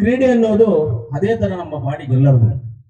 ಕ್ರೀಡೆ ಅನ್ನೋದು ಅದೇ ತರ ನಮ್ಮ ಬಾಡಿಗೆ ಎಲ್ಲರಿಗೂ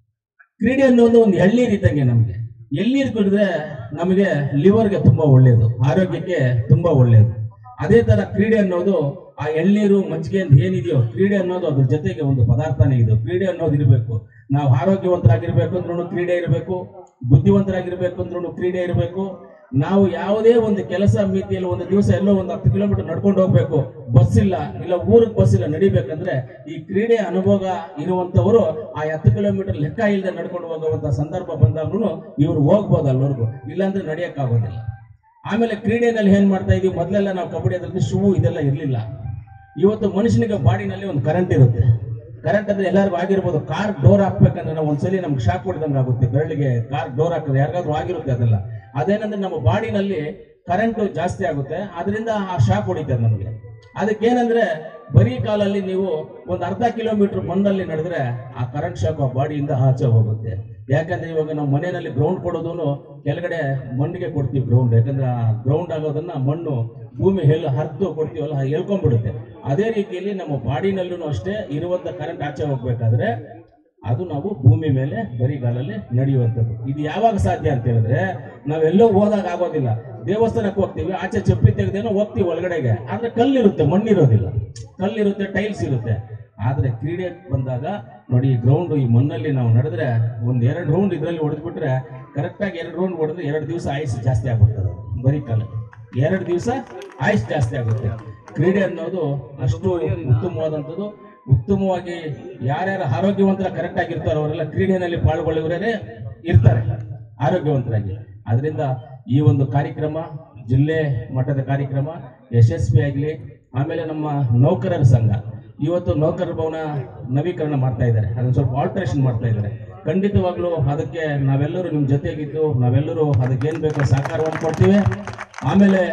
ಕ್ರೀಡೆ ಅನ್ನೋದು ಒಂದು ಎಳ್ನೀರು ಇದ್ದಂಗೆ. ನಮಗೆ ಎಳ್ನೀರು ಕುಡಿದ್ರೆ ನಮಗೆ ಲಿವರ್ಗೆ ತುಂಬಾ ಒಳ್ಳೆಯದು, ಆರೋಗ್ಯಕ್ಕೆ ತುಂಬಾ ಒಳ್ಳೆಯದು. ಅದೇ ತರ ಕ್ರೀಡೆ ಅನ್ನೋದು ಆ ಎಳ್ನೀರು ಮಜ್ಜಿಗೆ ಅಂತ ಏನಿದೆಯೋ ಕ್ರೀಡೆ ಅನ್ನೋದು ಅದ್ರ ಜೊತೆಗೆ ಒಂದು ಪದಾರ್ಥನೇ ಇದು. ಕ್ರೀಡೆ ಅನ್ನೋದು ಇರಬೇಕು. ನಾವು ಆರೋಗ್ಯವಂತರಾಗಿರ್ಬೇಕು ಅಂದ್ರೂ ಕ್ರೀಡೆ ಇರಬೇಕು, ಬುದ್ಧಿವಂತರಾಗಿರ್ಬೇಕು ಅಂದ್ರೂ ಕ್ರೀಡೆ ಇರಬೇಕು. ನಾವು ಯಾವುದೇ ಒಂದು ಕೆಲಸ ಮಿತಿಯಲ್ಲಿ ಒಂದು ದಿವಸ ಎಲ್ಲೋ ಒಂದು 10 ಕಿಲೋಮೀಟರ್ ನಡ್ಕೊಂಡು ಹೋಗ್ಬೇಕು, ಬಸ್ ಇಲ್ಲ, ಇಲ್ಲ ಊರಿಗೆ ಬಸ್ ಇಲ್ಲ, ನಡಿಬೇಕಂದ್ರೆ ಈ ಕ್ರೀಡೆ ಅನುಭವ ಇರುವಂತವರು ಆ 10 ಕಿಲೋಮೀಟರ್ ಲೆಕ್ಕ ಇಲ್ಲದೆ ನಡ್ಕೊಂಡು ಹೋಗುವಂತ ಸಂದರ್ಭ ಬಂದಾಗ್ಲೂ ಇವ್ರು ಹೋಗ್ಬೋದು ಅಲ್ಲವರೆಗೂ, ಇಲ್ಲಾಂದ್ರೆ ನಡೆಯಕ್ಕಾಗೋದಿಲ್ಲ. ಆಮೇಲೆ ಕ್ರೀಡೆನಲ್ಲಿ ಏನ್ ಮಾಡ್ತಾ ಇದೀವಿ, ಮೊದಲೆಲ್ಲ ನಾವು ಕಬಡ್ಡಿ ಅದ್ರಲ್ಲಿ ಶೂ ಇದೆಲ್ಲ ಇರಲಿಲ್ಲ. ಇವತ್ತು ಮನುಷ್ಯನಿಗೆ ಬಾಡಿನಲ್ಲಿ ಒಂದು ಕರೆಂಟ್ ಇರುತ್ತೆ. ಕರೆಂಟ್ ಅಂದ್ರೆ ಎಲ್ಲರಿಗೂ ಆಗಿರ್ಬೋದು. ಕಾರ್ ಡೋರ್ ಹಾಕ್ಬೇಕಂದ್ರೆ ನಾವು ಒಂದ್ಸಲಿ ನಮ್ಗೆ ಶಾಕ್ ಹೊಡೆದಂಗೆ ಆಗುತ್ತೆ, ಬೆರಳಿಗೆ ಕಾರ್ ಡೋರ್ ಹಾಕಿದ್ರೆ ಯಾರಿಗಾದ್ರೂ ಆಗಿರುತ್ತೆ ಅದೆಲ್ಲ. ಅದೇನಂದ್ರೆ ನಮ್ಮ ಬಾಡಿನಲ್ಲಿ ಕರೆಂಟ್ ಜಾಸ್ತಿ ಆಗುತ್ತೆ, ಅದರಿಂದ ಆ ಶಾಕ್ ಹೊಡಿತದೆ ನಮಗೆ. ಅದಕ್ಕೇನಂದ್ರೆ ಬರೀ ಕಾಲಲ್ಲಿ ನೀವು ಒಂದು ಅರ್ಧ ಕಿಲೋಮೀಟರ್ ಮಣ್ಣಲ್ಲಿ ನಡೆದ್ರೆ ಆ ಕರೆಂಟ್ ಶಾಕ್ ಆ ಬಾಡಿಯಿಂದ ಆಚೆ ಹೋಗುತ್ತೆ. ಯಾಕಂದ್ರೆ ಇವಾಗ ನಾವು ಮನೆಯಲ್ಲಿ ಗ್ರೌಂಡ್ ಕೊಡೋದು ಕೆಳಗಡೆ ಮಣ್ಣಿಗೆ ಕೊಡ್ತೀವಿ ಗ್ರೌಂಡ್, ಯಾಕಂದ್ರೆ ಆ ಗ್ರೌಂಡ್ ಆಗೋದನ್ನ ಮಣ್ಣು ಭೂಮಿ ಹರಿದು ಕೊಡ್ತೀವಲ್ಲ ಹೇಳ್ಕೊಂಡ್ಬಿಡುತ್ತೆ. ಅದೇ ರೀತಿಯಲ್ಲಿ ನಮ್ಮ ಬಾಡಿನಲ್ಲೂ ಅಷ್ಟೇ ಇರುವಂತ ಕರೆಂಟ್ ಆಚೆ ಹೋಗ್ಬೇಕಾದ್ರೆ ಅದು ನಾವು ಭೂಮಿ ಮೇಲೆ ಬರಿಗಾಲಲ್ಲಿ ನಡೆಯುವಂಥದ್ದು. ಇದು ಯಾವಾಗ ಸಾಧ್ಯ ಅಂತ ಹೇಳಿದ್ರೆ ನಾವೆಲ್ಲೋ ಹೋದಾಗ ಆಗೋದಿಲ್ಲ. ದೇವಸ್ಥಾನಕ್ಕೆ ಹೋಗ್ತೀವಿ, ಆಚೆ ಚಪ್ಪಿ ತೆಗೆದೇನೋ ಹೋಗ್ತೀವಿ ಒಳಗಡೆಗೆ, ಆದ್ರೆ ಕಲ್ಲಿರುತ್ತೆ, ಮಣ್ಣಿರೋದಿಲ್ಲ. ಕಲ್ಲಿರುತ್ತೆ, ಟೈಲ್ಸ್ ಇರುತ್ತೆ. ಆದ್ರೆ ಕ್ರೀಡೆ ಬಂದಾಗ ನೋಡಿ, ಈ ಗ್ರೌಂಡ್ ಈ ಮಣ್ಣಲ್ಲಿ ನಾವು ನಡೆದ್ರೆ ಒಂದ್ 2 ರೌಂಡ್ ಇದರಲ್ಲಿ ಹೊಡೆದ್ಬಿಟ್ರೆ ಕರೆಕ್ಟಾಗಿ 2 ರೌಂಡ್ ಹೊಡೆದ್ರೆ 2 ದಿವಸ ಆಯುಸ್ ಜಾಸ್ತಿ ಆಗ್ಬಿಡ್ತದೆ. ಬರೀ ಕಾಲಕ್ಕೆ 2 ದಿವಸ ಆಯುಸ್ ಜಾಸ್ತಿ ಆಗುತ್ತೆ. ಕ್ರೀಡೆ ಅನ್ನೋದು ಅಷ್ಟು ಉತ್ತಮವಾದಂಥದ್ದು. ಉತ್ತಮವಾಗಿ ಯಾರ್ಯಾರು ಆರೋಗ್ಯವಂತರ ಕರೆಕ್ಟ್ ಆಗಿರ್ತಾರೋ ಅವರೆಲ್ಲ ಕ್ರೀಡೆಯಲ್ಲಿ ಪಾಲ್ಗೊಳ್ಳುವವರೇ ಇರ್ತಾರೆ ಆರೋಗ್ಯವಂತರಾಗಿ. ಅದರಿಂದ ಈ ಒಂದು ಕಾರ್ಯಕ್ರಮ ಜಿಲ್ಲೆ ಮಟ್ಟದ ಕಾರ್ಯಕ್ರಮ ಯಶಸ್ವಿ ಆಗಲಿ. ಆಮೇಲೆ ನಮ್ಮ ನೌಕರರ ಸಂಘ ಇವತ್ತು ನೌಕರರ ಭವನ ನವೀಕರಣ ಮಾಡ್ತಾ ಇದ್ದಾರೆ, ಅದನ್ನ ಸ್ವಲ್ಪ ಆಲ್ಟ್ರೇಷನ್ ಮಾಡ್ತಾ ಇದ್ದಾರೆ. ಖಂಡಿತವಾಗ್ಲೂ ಅದಕ್ಕೆ ನಾವೆಲ್ಲರೂ ನಿಮ್ಮ ಜೊತೆಗಿದ್ದು ನಾವೆಲ್ಲರೂ ಅದಕ್ಕೆ ಏನ್ ಬೇಕೋ ಸಹಕಾರವನ್ನು ಕೊಡ್ತೀವಿ. ಆಮೇಲೆ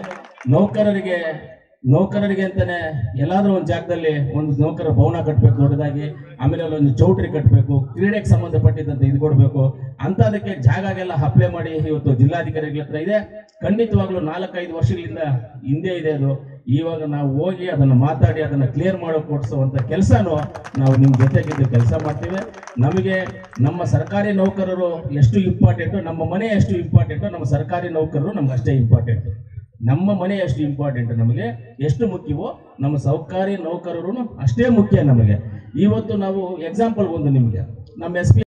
ನೌಕರರಿಗೆ ಅಂತಾನೆ ಎಲ್ಲಾದ್ರೂ ಒಂದು ಜಾಗದಲ್ಲಿ ಒಂದು ನೌಕರ ಭವನ ಕಟ್ಟಬೇಕು ದೊಡ್ಡದಾಗಿ. ಆಮೇಲೆ ಒಂದು ಚೌಟ್ರಿ ಕಟ್ಟಬೇಕು, ಕ್ರೀಡೆಗೆ ಸಂಬಂಧಪಟ್ಟಿದ್ದಂತೆ ಇದು ಕೊಡಬೇಕು ಅಂತ. ಅದಕ್ಕೆ ಜಾಗಗೆಲ್ಲ ಅಪ್ಲೈ ಮಾಡಿ ಇವತ್ತು ಜಿಲ್ಲಾಧಿಕಾರಿಗಳ ಹತ್ರ ಇದೆ. ಖಂಡಿತವಾಗ್ಲೂ 4-5 ವರ್ಷಗಳಿಂದ ಹಿಂದೆ ಇದೆ ಅದು. ಇವಾಗ ನಾವು ಹೋಗಿ ಅದನ್ನು ಮಾತಾಡಿ ಅದನ್ನು ಕ್ಲಿಯರ್ ಮಾಡೋ ಕೊಡಿಸುವಂತ ಕೆಲಸನೂ ನಾವು ನಿಮ್ಮ ಜೊತೆಗಿದ್ದು ಕೆಲಸ ಮಾಡ್ತೀವಿ. ನಮಗೆ ನಮ್ಮ ಸರ್ಕಾರಿ ನೌಕರರು ಎಷ್ಟು ಇಂಪಾರ್ಟೆಂಟು, ನಮ್ಮ ಮನೆ ಎಷ್ಟು ಇಂಪಾರ್ಟೆಂಟು, ನಮ್ಮ ಸರ್ಕಾರಿ ನೌಕರರು ನಮ್ಗೆ ಅಷ್ಟೇ ಇಂಪಾರ್ಟೆಂಟು. ನಮ್ಮ ಮನೆ ಎಷ್ಟು ಇಂಪಾರ್ಟೆಂಟ್ ನಮಗೆ, ಎಷ್ಟು ಮುಖ್ಯವೋ ನಮ್ಮ ಸರ್ಕಾರಿ ನೌಕರರು ಅಷ್ಟೇ ಮುಖ್ಯ ನಮಗೆ. ಇವತ್ತು ನಾವು ಎಕ್ಸಾಂಪಲ್ ಒಂದು ನಿಮಗೆ ನಮ್ಮ SP